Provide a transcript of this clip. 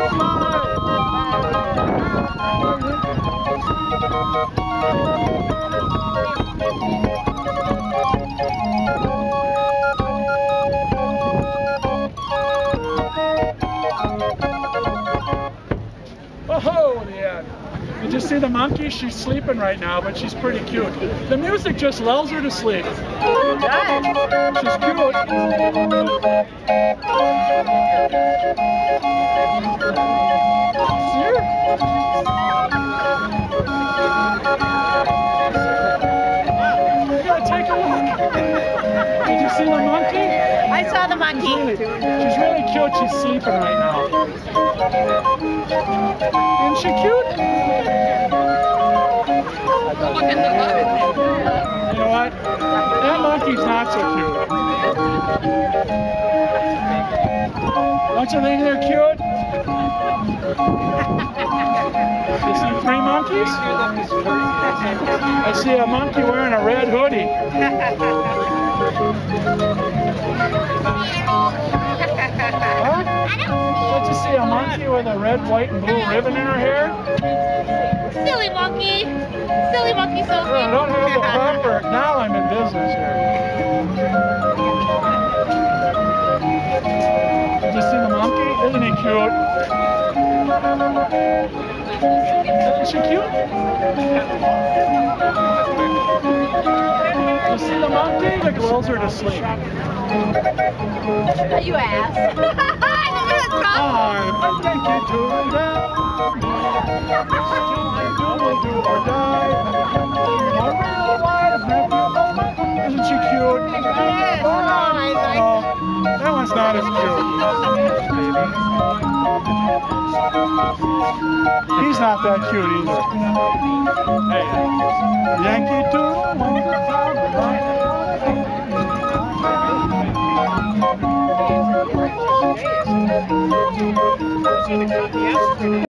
Oh, yeah. Did you see the monkey? She's sleeping right now, but she's pretty cute. The music just lulls her to sleep. She's cute. See her? You gotta take a look. Did you see the monkey? I saw the monkey. She's really cute. She's sleeping right now. Isn't she cute? You know what? That monkey's not so cute. Don't you think they're cute? You see three monkeys? I see a monkey wearing a red hoodie. Huh? Don't you see a monkey with a red, white, and blue ribbon in her hair? Silly monkey. Silly monkey, Sophie. I don't have the proper... Now I'm in business here. Did you see the monkey? Isn't he cute? Isn't she cute? You see the monkey? It lulls her to sleep. You ass. I'm a Yankee to death. Do or die. A real life nephew. Isn't she cute? Yes. Oh, that one's not as cute. He's not that cute either. Hey, Yankee Doodle.